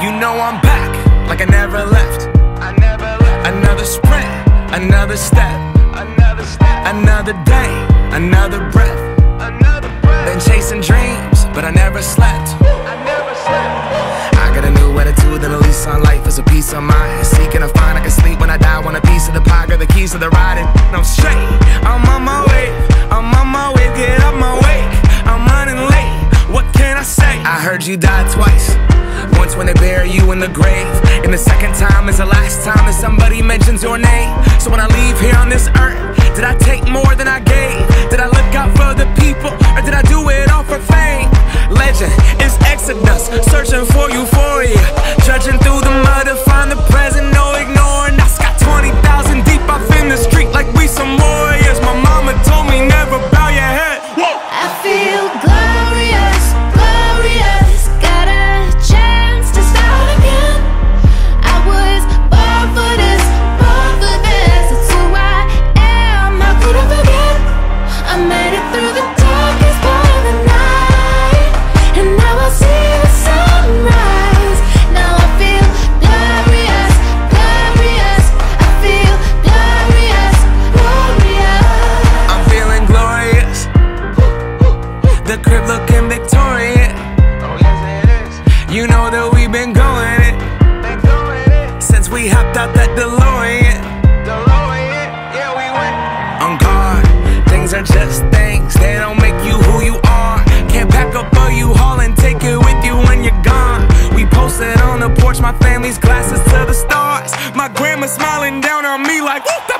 You know I'm back, like I never left. Another sprint, another step, another day, another breath. Been chasing dreams, but I never slept. I got a new attitude and a lease on life is a peace of mind. Seeking to find I can sleep when I die. Want a piece of the pie, got the keys to the ride, and I'm straight. I'm on my way, get up my way. I'm running late, what can I say? I heard you died twice. Once when they bury you in the grave, and the second time is the last time that somebody mentions your name. So when I leave here on this earth, did I take more than I gave? Did I look out for the people, or did I do it all for fame? Legend is Exodus, searching for euphoria, trudging through the mud to find the present, no ignoring us. Got 20,000 deep off in the street like we some warriors. My mama told me never bow your head. Whoa. I feel glorious, glorious. Got a chance to start again. I was born for this, born for this. It's who I am, how could I forget? I made it through the darkest part of the night, and now I see the sunrise. Now I feel glorious, glorious. I feel glorious, glorious. I'm feeling glorious. The crib looking victorious. Oh yes it is. You know that we've been going it since we hopped out that DeLorean. Yeah, we went on guard. Things are just things, they don't make you who you are. Can't pack up a U-Haul and take it with you when you're gone. We posted on the porch, my family's glasses to the stars. My grandma smiling down on me like, whoop.